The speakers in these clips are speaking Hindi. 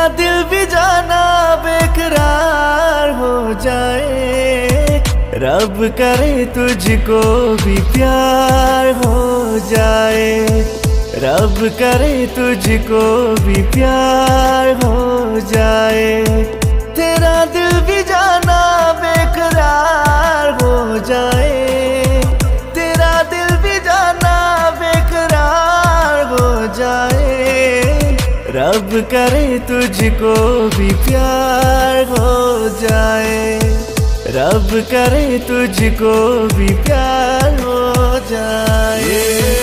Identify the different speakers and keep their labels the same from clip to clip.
Speaker 1: दिल भी जाना बेकरार हो जाए। रब करे तुझको भी प्यार हो जाए। रब करे तुझको भी प्यार हो जाए। तेरा दिल भी जाना बेकरार हो जाए। तेरा दिल भी जाना बेकरार हो जाए। रब करे तुझको भी प्यार हो जाए। रब करे तुझको भी प्यार हो जाए।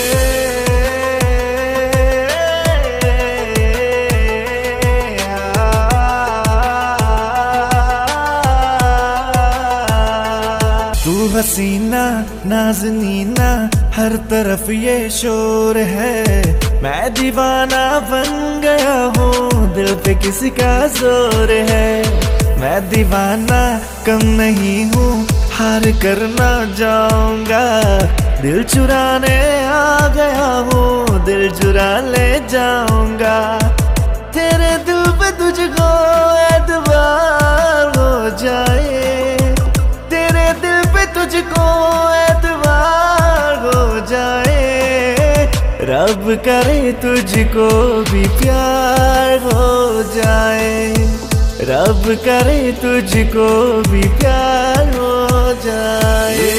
Speaker 1: तू हसीना नाज़नीना हर तरफ ये शोर है। मैं दीवाना बन गया हूँ, दिल पे किसी का जोर है। मैं दीवाना कम नहीं हूँ, हार कर ना जाऊंगा। दिल चुराने आ गया हूँ, दिल चुरा ले जाऊंगा। तेरे दिल पे तुझको एतबार हो जाए। तेरे दिल पे तुझको एतबार हो जाए। रब करे तुझको भी प्यार हो जाए। रब करे तुझको भी प्यार हो जाए।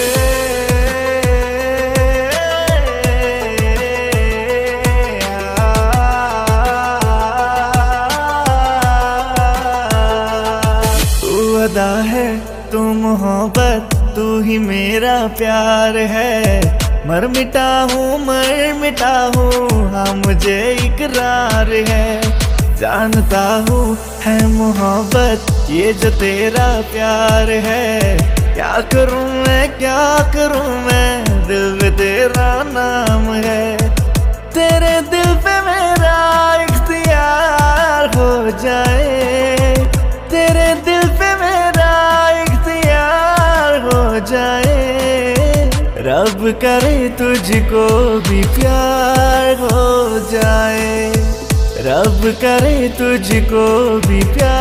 Speaker 1: तू अदा है, तू मोहब्बत, तू ही मेरा प्यार है। मर मिटा हूँ हाँ मुझे इकरार है। जानता हूँ है मोहब्बत ये जो तेरा प्यार है। क्या करूँ मैं दिल पे तेरा नाम है। तेरे दिल पे मेरा इख्तियार हो जाए। तेरे दिल पे मेरा इख्तियार हो जाए। रब करे तुझको भी प्यार हो जाए। रब करे तुझको भी प्यार